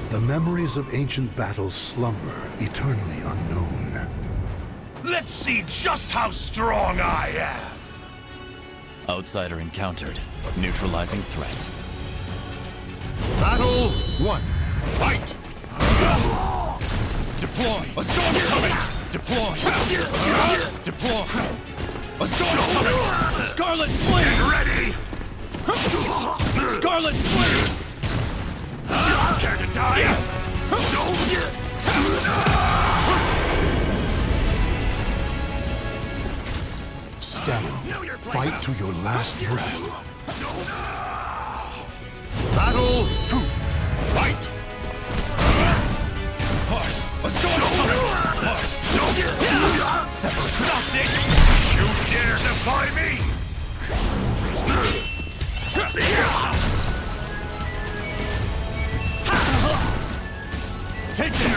The memories of ancient battles slumber, eternally unknown. Let's see just how strong I am! Outsider encountered. Neutralizing threat. Battle 1. Fight! Deploy! A storm coming! Deploy! Deploy! A storm coming! Scarlet Flame! Get ready! Scarlet Flame! Care to die? Stand. Fight to your last breath. Battle 2. Fight! Heart! A storm coming! Heart! Separate! That's it! You dare defy me? Take it!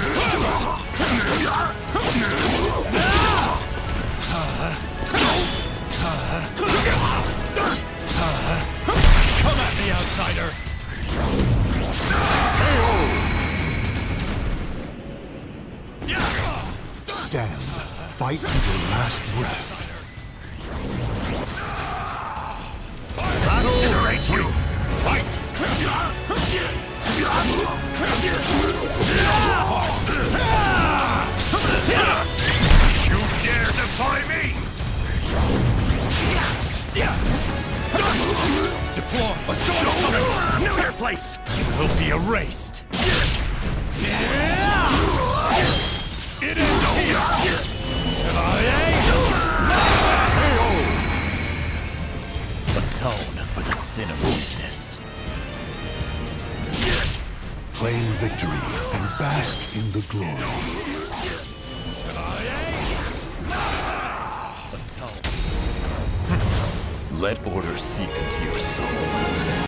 Come at me, outsider! Stand. Fight to your last breath. Incinerate you! Fight! You dare defy me? Deploy! A storm coming! Know your place! You will be erased. It is here! Atone for the sin of weakness. Claim victory and bask in the glory. Atone. Let order seep into your soul.